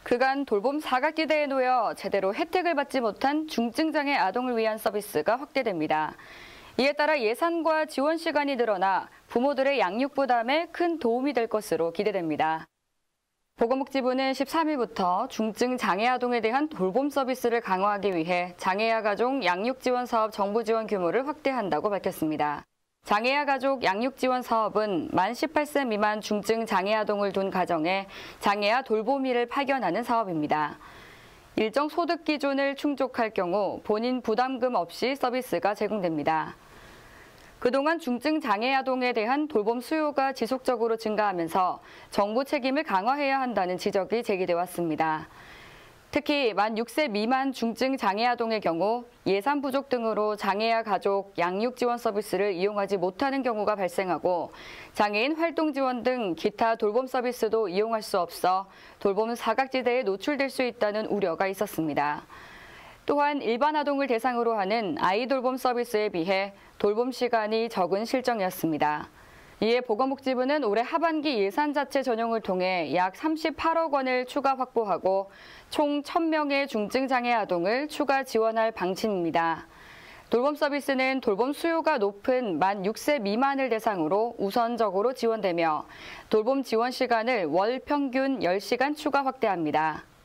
그간 돌봄 사각지대에 놓여 제대로 혜택을 받지 못한 중증장애 아동을 위한 서비스가 확대됩니다. 이에 따라 예산과 지원 시간이 늘어나 부모들의 양육 부담에 큰 도움이 될 것으로 기대됩니다. 보건복지부는 13일부터 중증 장애 아동에 대한 돌봄 서비스를 강화하기 위해 장애아 가족 양육 지원 사업 정부 지원 규모를 확대한다고 밝혔습니다. 장애아 가족 양육 지원 사업은 만 18세 미만 중증 장애 아동을 둔 가정에 장애아 돌보미를 파견하는 사업입니다. 일정 소득 기준을 충족할 경우 본인 부담금 없이 서비스가 제공됩니다. 그동안 중증 장애 아동에 대한 돌봄 수요가 지속적으로 증가하면서 정부 책임을 강화해야 한다는 지적이 제기돼 왔습니다. 특히 만 6세 미만 중증 장애 아동의 경우 예산 부족 등으로 장애아 가족 양육 지원 서비스를 이용하지 못하는 경우가 발생하고 장애인 활동 지원 등 기타 돌봄 서비스도 이용할 수 없어 돌봄 사각지대에 노출될 수 있다는 우려가 있었습니다. 또한 일반 아동을 대상으로 하는 아이 돌봄 서비스에 비해 돌봄 시간이 적은 실정이었습니다. 이에 보건복지부는 올해 하반기 예산 자체 전용을 통해 약 38억 원을 추가 확보하고 총 1,000명의 중증장애 아동을 추가 지원할 방침입니다. 돌봄 서비스는 돌봄 수요가 높은 만 6세 미만을 대상으로 우선적으로 지원되며 돌봄 지원 시간을 월 평균 10시간 추가 확대합니다.